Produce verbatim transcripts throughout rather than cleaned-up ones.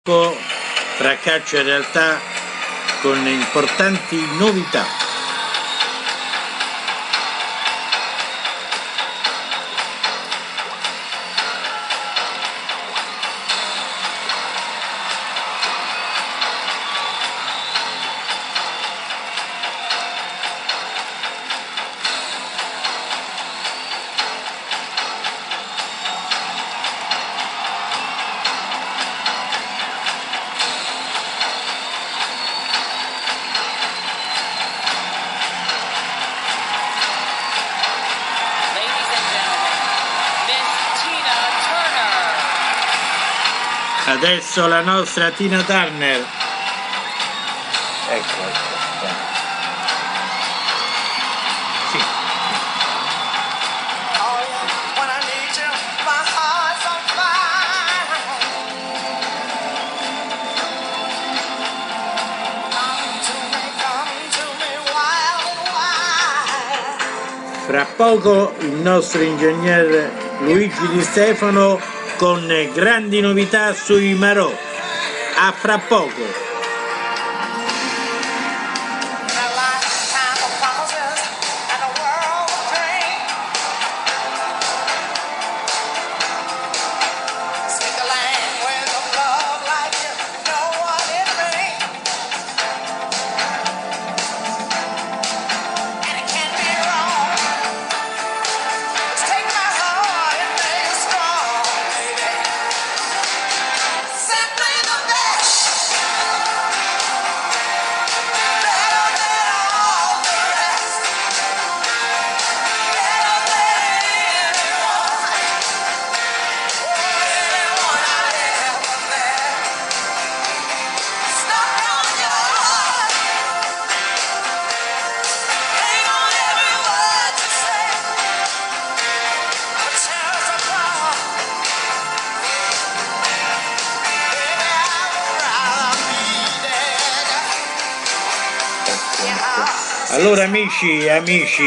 Tra calcio e realtà con importanti novità. Adesso la nostra Tina Turner. Ecco, ecco. Sì. Fra poco il nostro ingegner Luigi Di Stefano con grandi novità sui Marò. A fra poco. Allora amici, amici,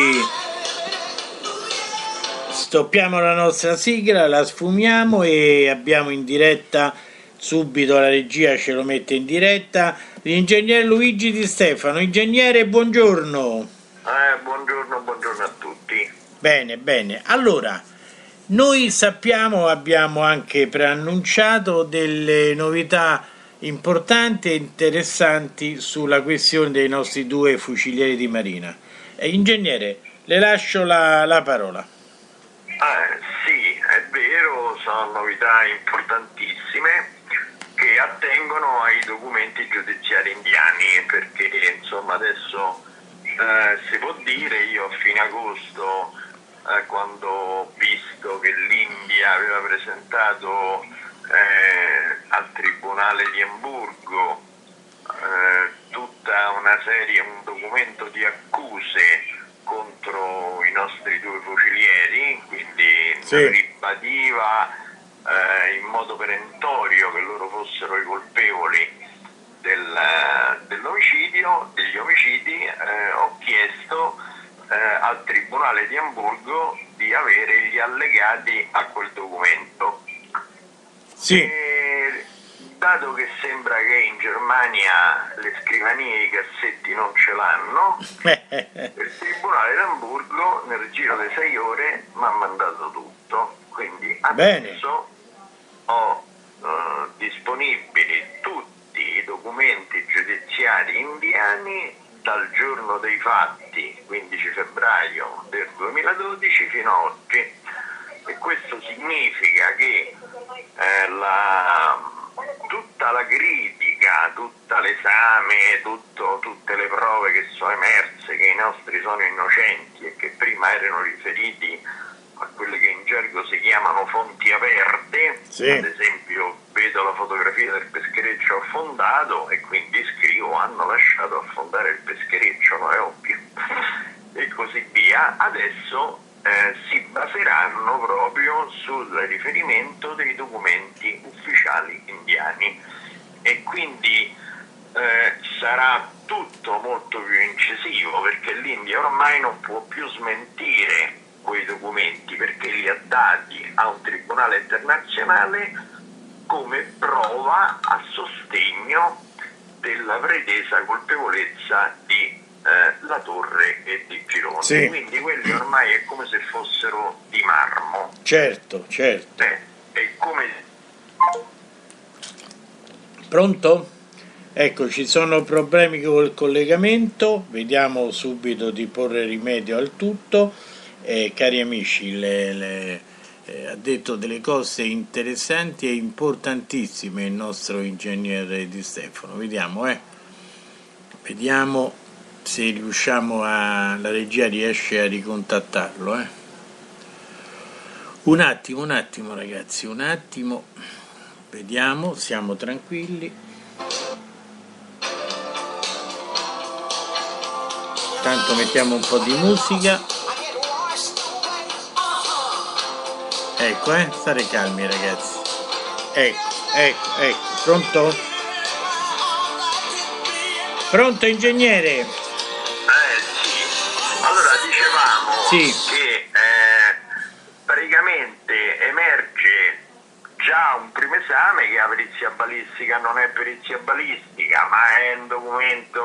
stoppiamo la nostra sigla, la sfumiamo e abbiamo in diretta, subito la regia ce lo mette in diretta, l'ingegnere Luigi Di Stefano. Ingegnere, buongiorno. Eh, buongiorno, buongiorno a tutti. Bene, bene. Allora, noi sappiamo, abbiamo anche preannunciato delle novità importanti e interessanti sulla questione dei nostri due fucilieri di marina. E, ingegnere, le lascio la, la parola. Eh, sì, è vero, sono novità importantissime che attengono ai documenti giudiziari indiani, perché insomma adesso eh, si può dire, io a fine agosto, eh, quando ho visto che l'India aveva presentato Eh, al Tribunale di Amburgo eh, tutta una serie, un documento di accuse contro i nostri due fucilieri, quindi sì, ribadiva eh, in modo perentorio che loro fossero i colpevoli del, dell'omicidio, degli omicidi. Eh, ho chiesto eh, al Tribunale di Amburgo di avere gli allegati a quel documento. Sì. E, dato che sembra che in Germania le scrivanie e i cassetti non ce l'hanno, il Tribunale di Amburgo nel giro di sei ore mi ha mandato tutto, quindi adesso Bene. ho eh, disponibili tutti i documenti giudiziari indiani dal giorno dei fatti, quindici febbraio del duemiladodici, fino ad oggi, e questo significa che Eh, la, tutta la critica, tutto l'esame, tutto, tutte le prove che sono emerse, che i nostri sono innocenti e che prima erano riferiti a quelle che in gergo si chiamano fonti aperte, sì. Ad esempio vedo la fotografia del peschereccio affondato e quindi scrivo hanno lasciato affondare il peschereccio, no? È ovvio, e così via. Adesso Eh, si baseranno proprio sul riferimento dei documenti ufficiali indiani e quindi eh, sarà tutto molto più incisivo, perché l'India ormai non può più smentire quei documenti perché li ha dati a un tribunale internazionale come prova a sostegno della pretesa colpevolezza di eh, La Torre e di Gironi. Sì. Quindi quelli ormai è come se fossero di marmo. Certo, certo. Eh, è come... Pronto? Ecco, ci sono problemi col collegamento, vediamo subito di porre rimedio al tutto. Eh, cari amici, le, le, eh, ha detto delle cose interessanti e importantissime il nostro ingegnere Di Stefano. Vediamo, eh. Vediamo se riusciamo a... la regia riesce a ricontattarlo, eh. Un attimo, un attimo ragazzi, un attimo. Vediamo, siamo tranquilli. Intanto mettiamo un po' di musica. Ecco, eh, stare calmi ragazzi. Ecco, ecco, ecco. Pronto? Pronto ingegnere? Eh sì. Allora dicevamo sì. che eh, praticamente emerge già un primo esame che la perizia balistica non è perizia balistica, ma è un documento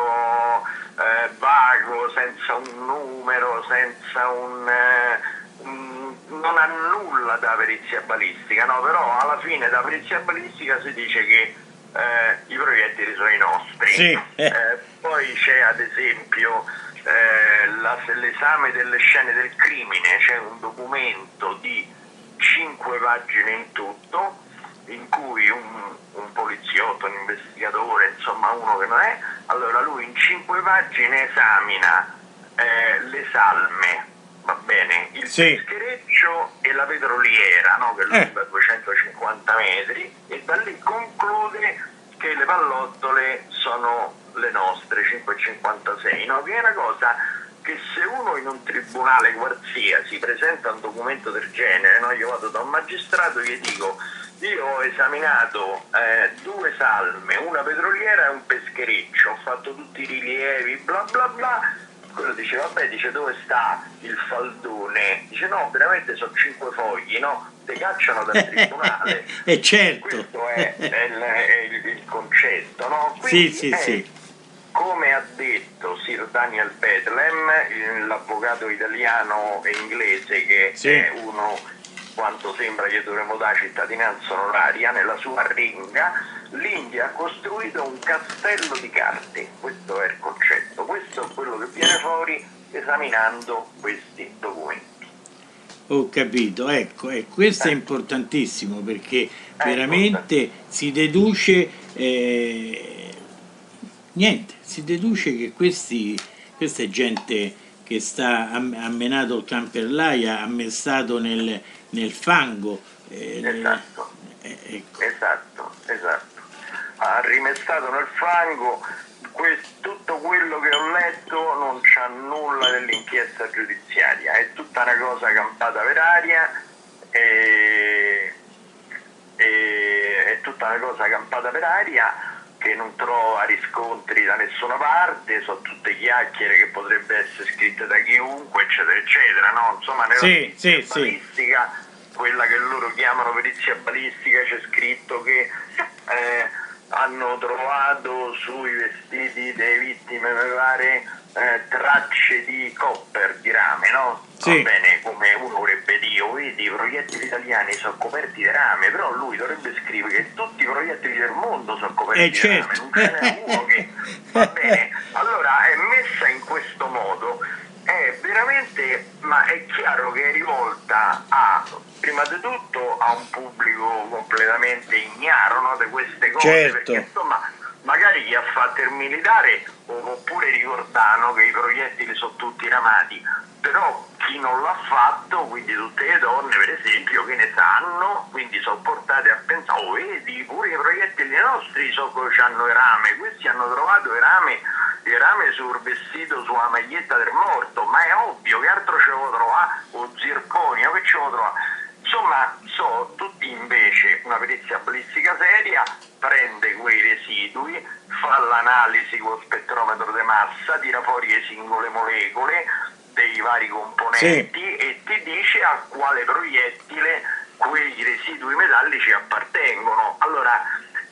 eh, vago, senza un numero, senza un, eh, un... non ha nulla da perizia balistica, no? Però alla fine da perizia balistica si dice che eh, i proiettili sono i nostri. Sì. Eh, poi c'è ad esempio eh, la, l'esame delle scene del crimine, c'è un documento di cinque pagine in tutto, in cui un, un poliziotto, un investigatore, insomma uno che non è, allora lui in cinque pagine esamina eh, le salme, va bene, il sì. peschereccio e la petroliera, no, che è lunga eh. duecentocinquanta metri, e da lì conclude che le pallottole sono le nostre, cinque virgola cinquantasei, no, che è una cosa che se uno in un tribunale qualsiasi presenta un documento del genere, no? Io vado da un magistrato e gli dico: io ho esaminato eh, due salme, una petroliera e un peschereccio, ho fatto tutti i rilievi, bla bla bla. Quello dice: vabbè, dice, dove sta il faldone? Dice: no, veramente sono cinque fogli, no? Te cacciano dal tribunale. E certo. Questo è, è, il, è il, il concetto, no? Quindi sì, sì, è, sì. come ha detto Sir Daniel Bethlehem, l'avvocato italiano e inglese che sì. è uno, quanto sembra che dovremmo dare cittadinanza onoraria, nella sua ringa, l'India ha costruito un castello di carte. Questo è il concetto, questo è quello che viene fuori esaminando questi documenti. Ho capito, ecco, e questo eh. è importantissimo, perché è veramente importante. si deduce... Eh, Niente, si deduce che questi, questa è gente che sta, ha menato il camperlaia, ha messato nel, nel fango. Eh, esatto, eh, ecco. esatto, esatto. Ha rimestato nel fango. Questo, tutto quello che ho letto non c'ha nulla dell'inchiesta giudiziaria, è tutta una cosa campata per aria, e, e, è tutta una cosa campata per aria che non trova riscontri da nessuna parte, sono tutte chiacchiere che potrebbe essere scritte da chiunque, eccetera, eccetera, no? Insomma, nella sì, perizia sì, balistica, sì. quella che loro chiamano perizia balistica, c'è scritto che eh, hanno trovato sui vestiti delle vittime, mi pare, eh, tracce di copper, di rame, no? Sì. Va bene, come uno vorrebbe dire, vedi, i proiettili italiani sono coperti di rame, però lui dovrebbe scrivere che tutti i proiettili del mondo sono coperti eh, di certo. rame, non ce n'è uno che... Va bene, allora è messa in questo modo, è veramente, ma è chiaro che è rivolta a, prima di tutto, a un pubblico completamente ignaro, no, di queste cose, certo. perché insomma... magari chi ha fatto il militare oppure ricordano che i proiettili sono tutti ramati, però chi non l'ha fatto, quindi tutte le donne per esempio, che ne sanno, quindi sono portate a pensare: oh, vedi, pure i proiettili nostri so che hanno il rame, questi hanno trovato il rame, il rame sul vestito, sulla maglietta del morto, ma è ovvio, che altro ce lo trovare, o zirconio, che ce lo trovare? Insomma, so tutti invece una perizia balistica seria, prende quei residui, fa l'analisi con spettrometro di massa, tira fuori le singole molecole dei vari componenti, sì. e ti dice a quale proiettile quei residui metallici appartengono. Allora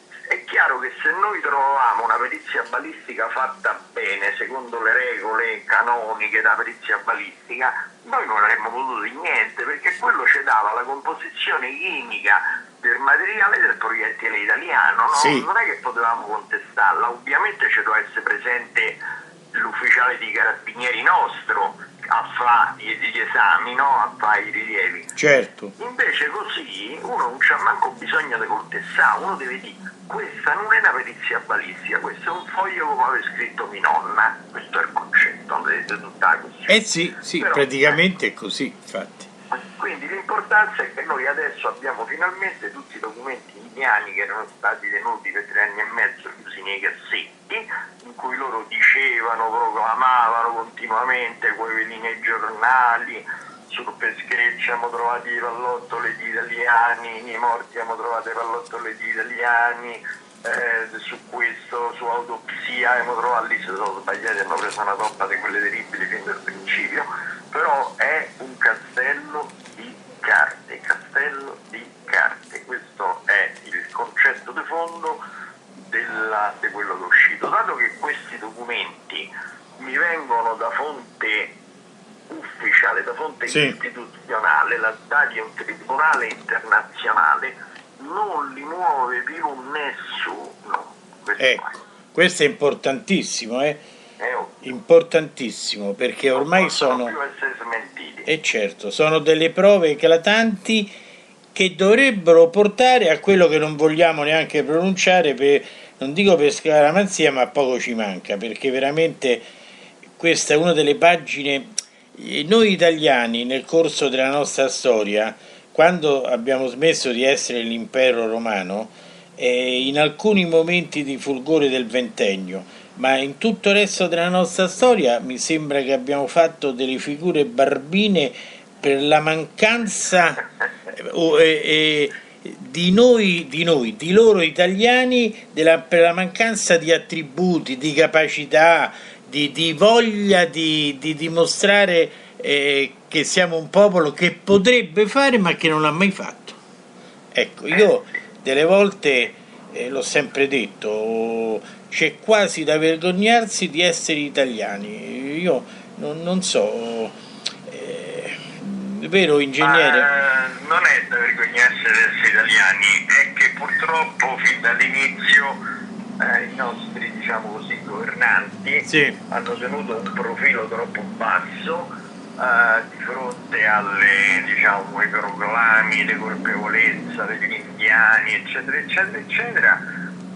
è chiaro che se noi trovavamo una perizia balistica fatta bene, secondo le regole canoniche da perizia balistica, noi non avremmo potuto dire niente, perché quello ci dava la composizione chimica del materiale del proiettile italiano, no? Sì. Non è che potevamo contestarla, ovviamente ci doveva essere presente l'ufficiale di carabinieri nostro a fare gli esami, no? A fare i rilievi. Certo. Invece così uno non c'ha manco bisogno di contestare, uno deve dire questa non è una perizia balistica, questo è un foglio come aveva scritto mia nonna, questo è il concetto di tutta la questione. Eh sì, sì, però, praticamente è così, infatti. Quindi l'importanza è che noi adesso abbiamo finalmente tutti i documenti indiani che erano stati tenuti per tre anni e mezzo chiusi nei cassetti, in cui loro dicevano, proclamavano continuamente, quelli nei giornali, sul peschereccio abbiamo trovato i pallottoli di italiani, nei morti abbiamo trovato i pallottoli di italiani, eh, su questo, su autopsia abbiamo trovato, lì se sono sbagliati hanno preso una toppa di quelle terribili fin dal principio, però è un castello di carte, castello di carte, questo è il concetto di fondo della, di quello che è uscito. Dato che questi documenti mi vengono da fonte ufficiale, da fonte sì. istituzionale, la D A di un tribunale internazionale, non li muove più nessuno. Questo ecco, è. Questo è importantissimo, eh? È importantissimo, perché ormai non sono più essere smentiti. E certo, sono delle prove eclatanti che dovrebbero portare a quello che non vogliamo neanche pronunciare, per, non dico per scaramanzia, ma poco ci manca, perché veramente questa è una delle pagine. Noi italiani nel corso della nostra storia, quando abbiamo smesso di essere l'impero romano, eh, in alcuni momenti di fulgore del ventennio, ma in tutto il resto della nostra storia mi sembra che abbiamo fatto delle figure barbine per la mancanza eh, eh, di noi, di noi, di loro italiani, della, per la mancanza di attributi, di capacità, di, di voglia di, di dimostrare eh, che siamo un popolo che potrebbe fare ma che non l'ha mai fatto. Ecco, io delle volte eh, l'ho sempre detto, c'è quasi da vergognarsi di essere italiani. Io non, non so, eh, è vero, ingegnere? Ma, non è da vergognarsi di essere italiani, è che purtroppo fin dall'inizio eh, i nostri, diciamo così, governanti sì. hanno tenuto un profilo troppo basso eh, di fronte alle, diciamo, ai proclami di colpevolezza degli indiani, eccetera, eccetera, eccetera.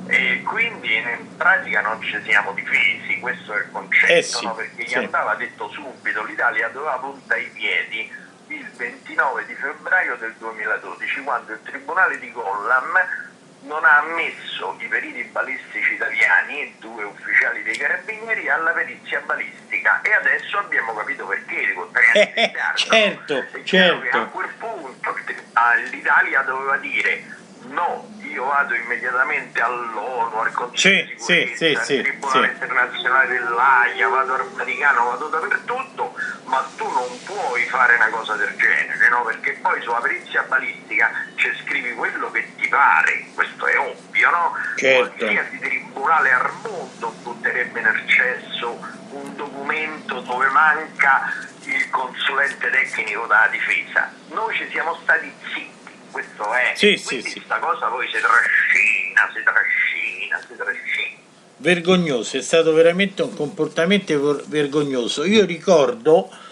E quindi in pratica non ci siamo difesi, questo è il concetto, eh sì, no? Perché sì. gli andava detto subito, l'Italia doveva puntare i piedi il ventinove di febbraio del duemiladodici, quando il tribunale di Gollam non ha ammesso i periti balistici italiani, due ufficiali dei carabinieri, alla perizia balistica, e adesso abbiamo capito perché, con tre anni di ritardo. Certo, è certo. Che a quel punto l'Italia doveva dire no, io vado immediatamente all'ONU, al Consiglio di sì, sicurezza, sì, al sì, Tribunale sì. internazionale dell'Aia, vado al Vaticano, vado dappertutto, ma tu non puoi fare una cosa del genere, no? Perché poi sulla perizia balistica ci scrivi quello che ti pare, questo è ovvio, no? Certo. Qualsiasi tribunale al mondo butterebbe nel cesso un documento dove manca il consulente tecnico della difesa. Noi ci siamo stati zitti. Questo è, sì, quindi sì, questa sì. cosa poi si trascina, si trascina, si trascina. Vergognoso, è stato veramente un comportamento vergognoso. Io ricordo, un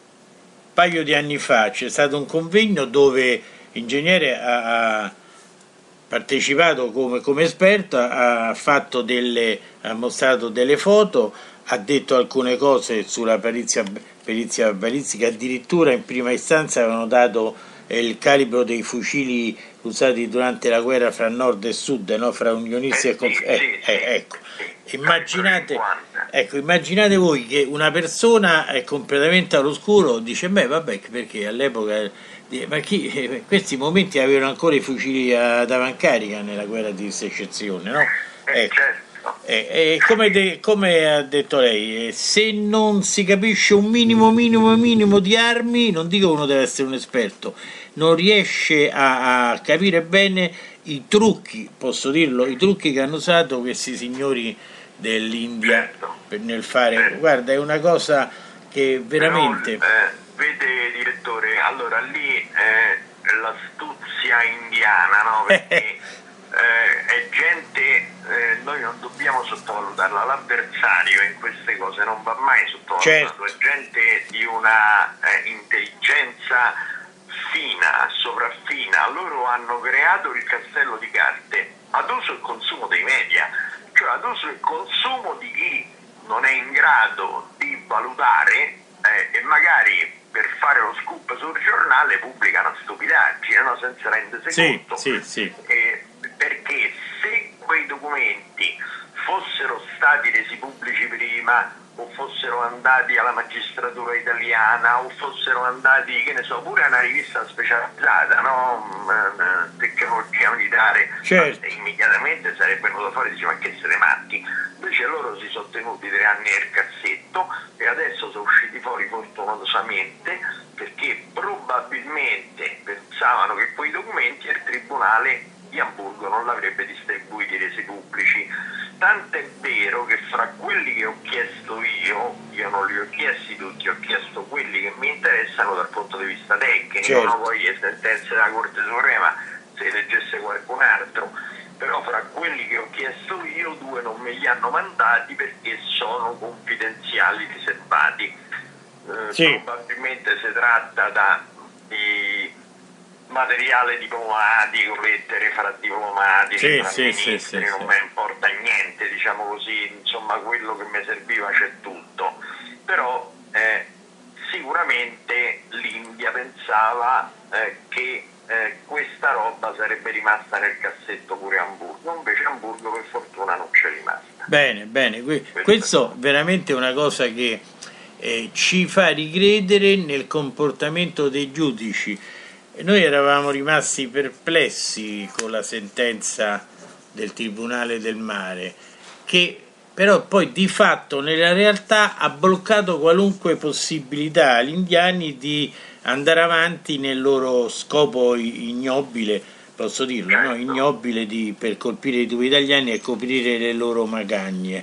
paio di anni fa, c'è stato un convegno dove l'ingegnere ha, ha partecipato come, come esperto, ha fatto delle, ha mostrato delle foto, ha detto alcune cose sulla perizia, perizia balistica, addirittura in prima istanza avevano dato il calibro dei fucili usati durante la guerra fra nord e sud, no? Fra unionisti eh, e conf- sì, eh, sì, eh, sì, ecco. sì. Immaginate, ecco, immaginate voi che una persona è completamente all'oscuro, dice beh vabbè, perché all'epoca ma chi, questi momenti avevano ancora i fucili ad avancarica nella guerra di secessione, no? Ecco. Certo. E, e come, de, come ha detto lei, se non si capisce un minimo minimo minimo di armi, non dico uno deve essere un esperto, non riesce a, a capire bene i trucchi, posso dirlo, i trucchi che hanno usato questi signori dell'India certo, per, nel fare, certo. guarda, è una cosa che veramente... Però, eh, vede direttore, allora lì eh, l'astuzia indiana, no? Perché eh, è gente, eh, noi non dobbiamo sottovalutarla, l'avversario in queste cose non va mai sottovalutato, certo. È gente di una eh, intelligenza fina, sopraffina. Loro hanno creato il castello di carte ad uso e consumo dei media, cioè ad uso e consumo di chi non è in grado di valutare eh, e magari per fare lo scoop sul giornale pubblica una stupidaggine, no? Senza rendersi sì, conto. Sì, sì. Eh, perché se quei documenti fossero stati resi pubblici prima o fossero andati alla magistratura italiana o fossero andati, che ne so, pure a una rivista specializzata, no? Tecnologia militare, certo. Immediatamente sarebbe venuto fuori e dice: ma che siete matti? Invece loro si sono tenuti tre anni nel cassetto e adesso sono usciti fuori fortunatamente perché probabilmente pensavano che quei documenti il tribunale di Amburgo non l'avrebbe distribuiti resi pubblici. Tant'è vero che fra quelli che ho chiesto io, io non li ho chiesti tutti, ho chiesto quelli che mi interessano dal punto di vista tecnico, certo. no? Poi le sentenze della Corte Suprema se leggesse qualcun altro, però fra quelli che ho chiesto io due non me li hanno mandati perché sono confidenziali, riservati. Eh, sì. Probabilmente si tratta da, di materiale diplomatico, lettere fra diplomatici, sì, fra sì, ministri, sì, non sì, me ne importa niente, diciamo così, insomma quello che mi serviva c'è tutto, però eh, sicuramente l'India pensava eh, che eh, questa roba sarebbe rimasta nel cassetto pure a Amburgo, invece a Amburgo per fortuna non c'è rimasta. Bene, bene, questo veramente è una cosa che eh, ci fa ricredere nel comportamento dei giudici. Noi eravamo rimasti perplessi con la sentenza del Tribunale del Mare, che però poi di fatto nella realtà ha bloccato qualunque possibilità agli indiani di andare avanti nel loro scopo ignobile, posso dirlo, no? Ignobile di, per colpire i due italiani e coprire le loro magagne.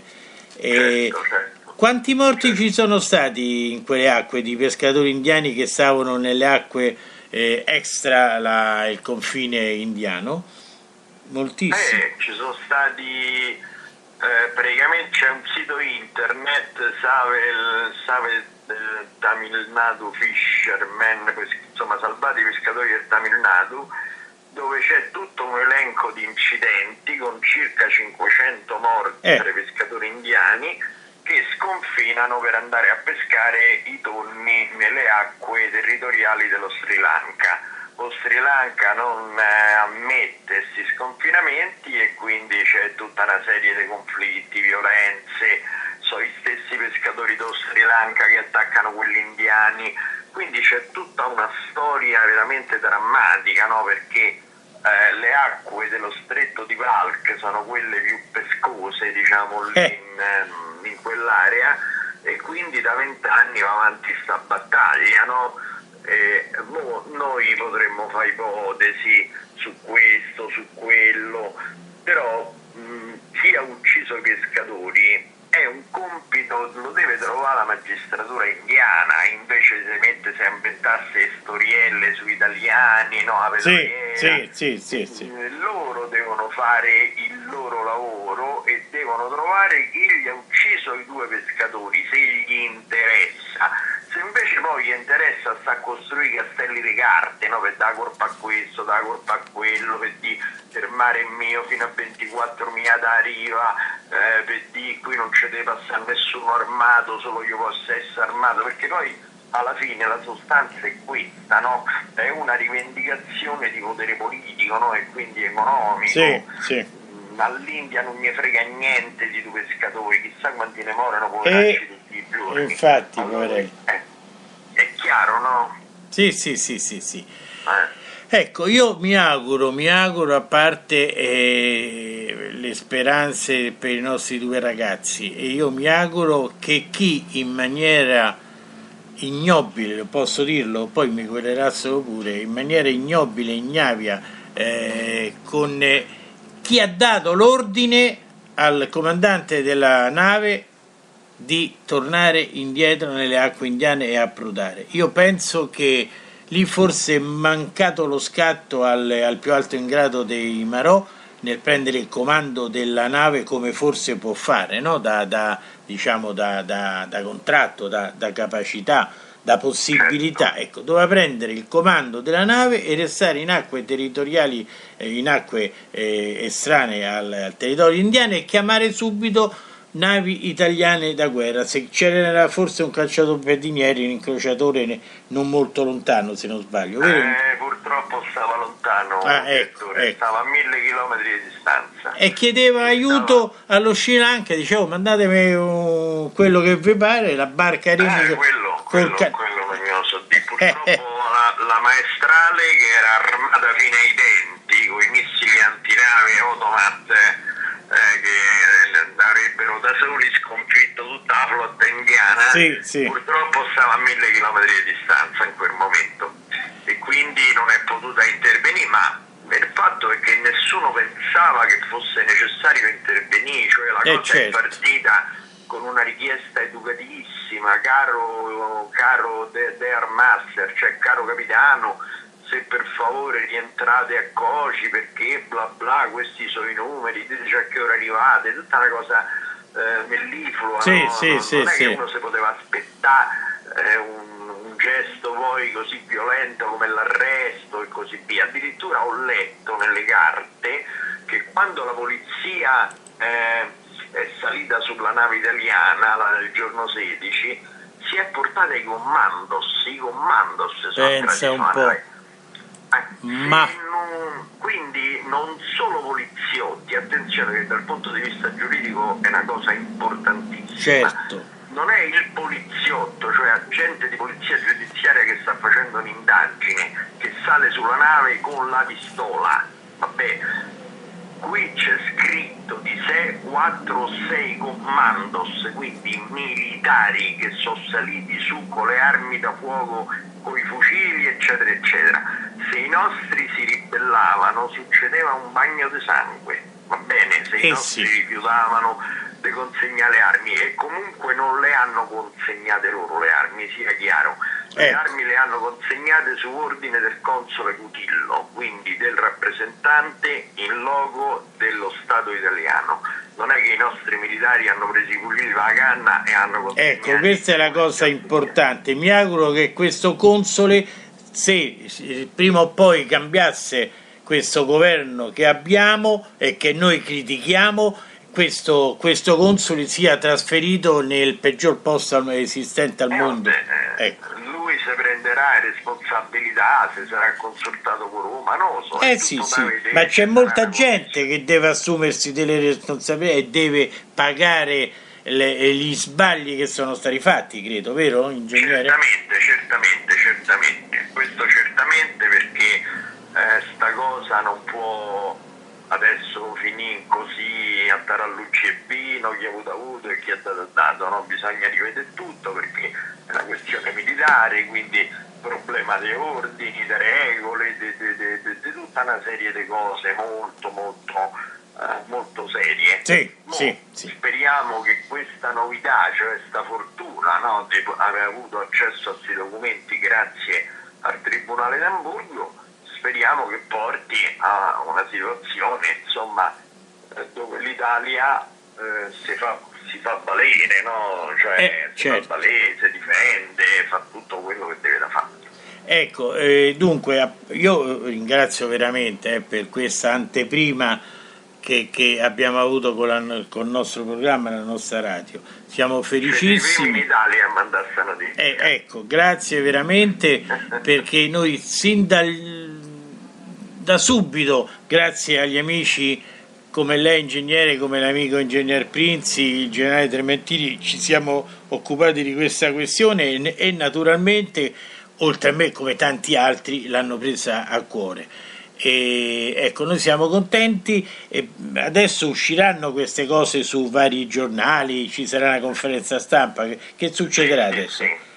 E certo, certo. quanti morti ci sono stati in quelle acque di pescatori indiani che stavano nelle acque eh, extra la, il confine indiano? Moltissimi. Eh, ci sono stati eh, praticamente, c'è un sito internet, Savel, Savel eh, Tamil Nadu Fishermen, insomma salvati i pescatori del Tamil Nadu, dove c'è tutto un elenco di incidenti con circa cinquecento morti eh. tra i pescatori indiani che sconfinano per andare a pescare i tonni nelle acque territoriali dello Sri Lanka. Lo Sri Lanka non eh, ammette questi sconfinamenti e quindi c'è tutta una serie di conflitti, violenze, sono gli stessi pescatori dello Sri Lanka che attaccano quelli indiani, quindi c'è tutta una storia veramente drammatica, no? Perché eh, le acque dello stretto di Valk sono quelle più pescose, diciamo, lì Eh. in, in quell'area, e quindi da vent'anni va avanti sta battaglia, no? Eh, noi potremmo fare ipotesi su questo, su quello, però mh, chi ha ucciso i pescatori è un compito, lo deve trovare la magistratura indiana, invece se mette se inventasse storielle su italiani, no, a sì, sì, sì, sì, sì. Loro devono fare il loro lavoro e devono trovare chi gli ha ucciso i due pescatori, se gli interessa. Se invece poi gli interessa sta a costruire castelli di carte, no? Per dare colpa a questo, dare colpa a quello, per dire il mare è mio fino a ventiquattro miglia da riva, eh, per dire qui non ci deve passare nessuno armato, solo io posso essere armato, perché poi alla fine la sostanza è questa, no? È una rivendicazione di potere politico, no? E quindi economico. Sì, sì. All'India non mi frega niente di due pescatori, chissà quanti ne morano poveracci tutti i giorni. Infatti, allora, eh, è chiaro, no? Sì, sì, sì, sì, sì. Eh. Ecco, io mi auguro, mi auguro, a parte eh, le speranze per i nostri due ragazzi, e io mi auguro che chi in maniera ignobile, posso dirlo, poi mi querelassero pure, in maniera ignobile, ignavia, eh, con eh, chi ha dato l'ordine al comandante della nave di tornare indietro nelle acque indiane e approdare. Io penso che lì forse è mancato lo scatto al, al più alto in grado dei Marò nel prendere il comando della nave come forse può fare, no? da, da, diciamo da, da, da contratto, da, da capacità, da possibilità. Ecco, doveva prendere il comando della nave e restare in acque territoriali, eh, in acque eh, estranee al, al territorio indiano e chiamare subito navi italiane da guerra. Se c'era forse un cacciatorpediniere, un incrociatore non molto lontano, se non sbaglio, vero? Eh, purtroppo stava lontano, ah, ecco, ecco. stava a mille chilometri di distanza e chiedeva aiuto stava... allo Sri Lanka, dicevo mandatemi uh, quello che vi pare, la barca Rini, eh, quello, quello, ca... quello non glielo so di purtroppo la, la maestrale, che era armata fino ai denti con i missili antinavi Automat, eh, che avrebbero da soli sconfitto tutta la flotta indiana, sì, sì. Purtroppo stava a mille chilometri di distanza in quel momento e quindi non è potuta intervenire, ma il fatto è che nessuno pensava che fosse necessario intervenire, cioè la eh, cosa certo. è partita con una richiesta educativissima: caro, caro de, de Master, cioè caro capitano, se per favore rientrate a Kochi perché bla bla, questi sono i numeri, diteci a che ora arrivate, tutta una cosa eh, melliflua, sì, no? sì, non, sì, non è sì. che uno si poteva aspettare eh, un, un gesto poi così violento come l'arresto e così via. Addirittura ho letto nelle carte che quando la polizia eh, è salita sulla nave italiana la, il giorno sedici, si è portata i commandos, i commandos sono pensa un po'. Eh, Ma... non, quindi non solo poliziotti, attenzione che dal punto di vista giuridico è una cosa importantissima. Certo. Non è il poliziotto, cioè agente di polizia giudiziaria che sta facendo un'indagine, che sale sulla nave con la pistola. Vabbè, qui c'è scritto di sé quattro o sei commandos, quindi militari che sono saliti su con le armi da fuoco, con i fucili, eccetera, eccetera. Se i nostri si ribellavano succedeva un bagno di sangue, va bene? Se eh i nostri sì. rifiutavano di consegnare le armi, e comunque non le hanno consegnate loro le armi, sia chiaro. Le ecco. armi le hanno consegnate su ordine del console Cutillo, quindi del rappresentante in loco dello Stato italiano. Non è che i nostri militari hanno preso i fucili dalla canna e hanno consegnato. Ecco, questa è la cosa importante. Mi auguro che questo console, se prima o poi cambiasse questo governo che abbiamo e che noi critichiamo, questo, questo console sia trasferito nel peggior posto esistente al eh, mondo. Vabbè, ecco. Lui si prenderà responsabilità, se sarà consultato con Roma, non lo so. Eh sì, sì, ma c'è molta gente che deve assumersi delle responsabilità e deve pagare le, gli sbagli che sono stati fatti, credo, vero, ingegnere? Certamente, certamente, certamente. Questo certamente, perché eh, sta cosa non può adesso finire così a tarallucci e vino, chi ha avuto avuto e chi ha dato dato, no? Bisogna rivedere tutto perché è una questione militare, quindi problema di ordini, di regole, di tutta una serie di cose molto molto uh, molto serie. Sì, Mo, sì, sì. Speriamo che questa novità, cioè questa fortuna, no, di aver avuto accesso a questi documenti grazie al Tribunale d'Amburgo, speriamo che porti a una situazione, insomma, dove l'Italia eh, si fa si fa valere, no? Cioè eh, si certo. fa valere, si difende, fa tutto quello che deve da fare. Ecco, eh, dunque io ringrazio veramente eh, per questa anteprima che, che abbiamo avuto con, la, con il nostro programma e la nostra radio. Siamo felicissimi. in Italia a mandare questa notizia. Eh, ecco, grazie veramente perché noi sin dal, da subito, grazie agli amici come lei ingegnere, come l'amico ingegner Prinzi, il generale Trementini, ci siamo occupati di questa questione e, e naturalmente, oltre a me come tanti altri, l'hanno presa a cuore. E, ecco, noi siamo contenti e adesso usciranno queste cose su vari giornali, ci sarà una conferenza stampa, che, che succederà adesso?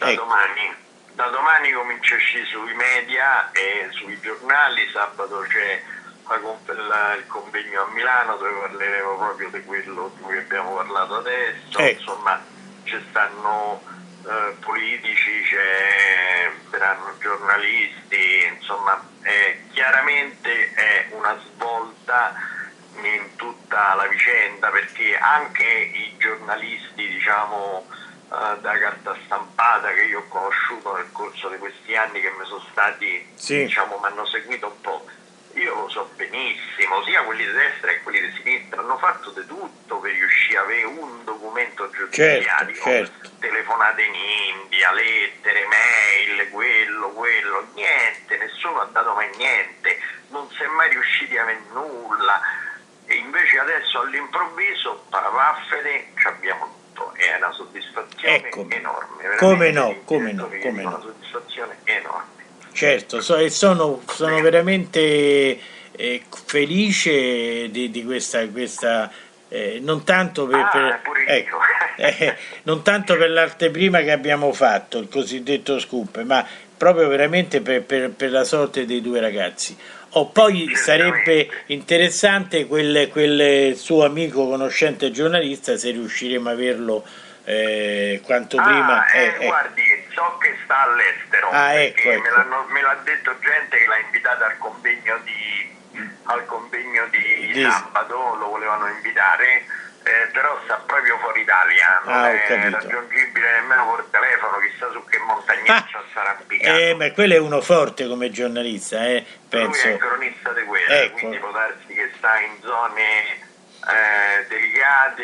Da ecco. domani. Da domani comincia a uscire sui media e sui giornali. Sabato c'è la, il convegno a Milano dove parleremo proprio di quello di cui abbiamo parlato adesso. Ecco. Insomma, ci stanno eh, politici, c'è, saranno giornalisti, insomma, eh, chiaramente è una svolta in tutta la vicenda, perché anche i giornalisti, diciamo, da carta stampata che io ho conosciuto nel corso di questi anni, che mi sono stati, sì. diciamo, mi hanno seguito un po', io lo so benissimo, sia quelli di destra che quelli di sinistra hanno fatto di tutto per riuscire a avere un documento giudiziario, certo, certo. telefonate in India, lettere, mail, quello, quello, niente, nessuno ha dato mai niente, non si è mai riusciti a avere nulla, e invece adesso all'improvviso, parapaffete, ci abbiamo è una soddisfazione ecco. enorme, come no, come no, come no. Una soddisfazione enorme. Certo, so, e sono, sono veramente eh, felice di, di questa, questa eh, non tanto per, ah, per ecco, eh, non tanto per l'anteprima che abbiamo fatto, il cosiddetto scoop, ma proprio veramente per, per, per la sorte dei due ragazzi. O poi sarebbe interessante quel, quel suo amico conoscente giornalista, se riusciremo a averlo eh, quanto ah, prima. Eh, eh, guardi, so che sta all'estero, ah, perché ecco, me, ecco. me l'ha detto gente che l'ha invitata al convegno di, al convegno di, di sabato, lo volevano invitare, eh, però sta proprio fuori Italia, non ah, è raggiungibile nemmeno col telefono, chissà su che montagnaccia ah, sarà arrampicato. Eh, ma quello è uno forte come giornalista, eh, penso. Lui è cronista di guerra, ecco. quindi può darsi che sta in zone eh, delicate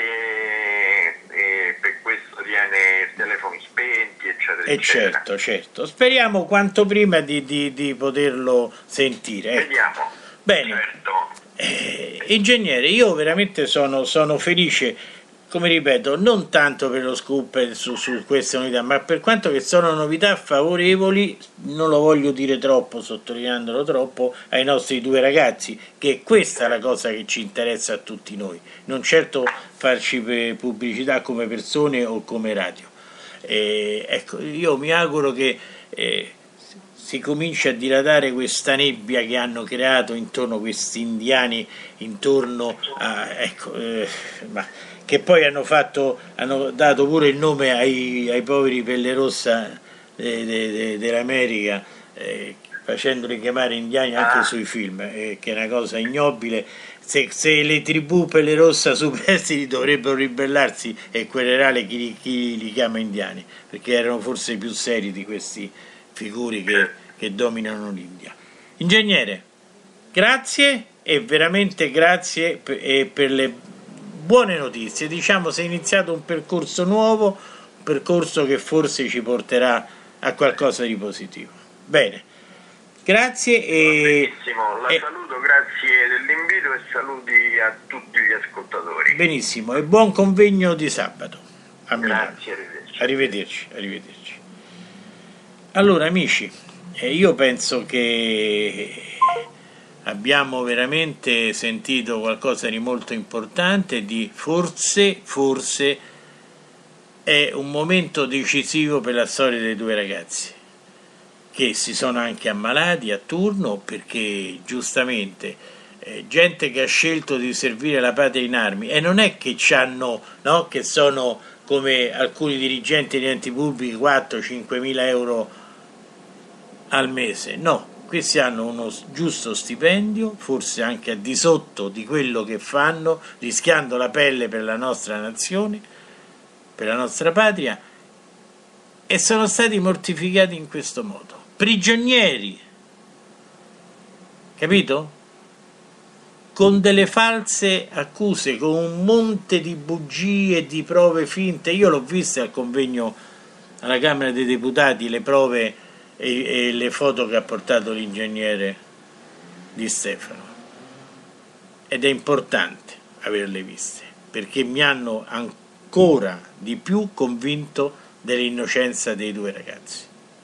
e per questo tiene telefoni spenti, eccetera, e eccetera. certo, certo. Speriamo quanto prima di, di, di poterlo sentire. Ecco. Vediamo. Bene. Certo. Eh, ingegnere, io veramente sono, sono felice, come ripeto, non tanto per lo scoop su, su queste novità, ma per quanto che sono novità favorevoli, non lo voglio dire troppo, sottolineandolo troppo, ai nostri due ragazzi, che questa è la cosa che ci interessa a tutti noi, non certo farci pubblicità come persone o come radio. Eh, ecco, io mi auguro che eh, si comincia a dilatare questa nebbia che hanno creato intorno a questi indiani, intorno a, ecco, eh, ma che poi hanno fatto, hanno dato pure il nome ai, ai poveri pelle rossa de, de, de, dell'America, eh, facendoli chiamare indiani anche sui film, eh, che è una cosa ignobile. Se, se le tribù pelle rossa superstiti dovrebbero ribellarsi e querelare chi, chi li chiama indiani, perché erano forse più seri di questi figuri che, che dominano l'India. Ingegnere, grazie, e veramente grazie per, e per le buone notizie. Diciamo, si è iniziato un percorso nuovo, un percorso che forse ci porterà a qualcosa di positivo. Bene, grazie e, benissimo, la e saluto, grazie dell'invito e saluti a tutti gli ascoltatori. Benissimo, e buon convegno di sabato a Milano. Grazie, arrivederci. Arrivederci, arrivederci. Allora amici, eh, io penso che abbiamo veramente sentito qualcosa di molto importante, di forse, forse è un momento decisivo per la storia dei due ragazzi, che si sono anche ammalati a turno, perché giustamente eh, gente che ha scelto di servire la patria in armi, e non è che c'hanno, no, che sono come alcuni dirigenti di enti pubblici quattro cinque mila euro al mese, no. Questi hanno uno giusto stipendio, forse anche al di sotto di quello che fanno, rischiando la pelle per la nostra nazione, per la nostra patria, e sono stati mortificati in questo modo. Prigionieri, capito? Con delle false accuse, con un monte di bugie e di prove finte. Io l'ho vista al convegno alla Camera dei Deputati, le prove e, e le foto che ha portato l'ingegnere Di Stefano, ed è importante averle viste, perché mi hanno ancora di più convinto dell'innocenza dei due ragazzi.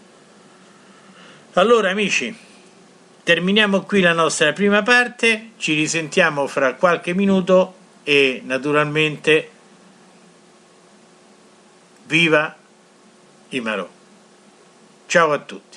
Allora amici, terminiamo qui la nostra prima parte, ci risentiamo fra qualche minuto e naturalmente viva i Marò. Ciao a tutti.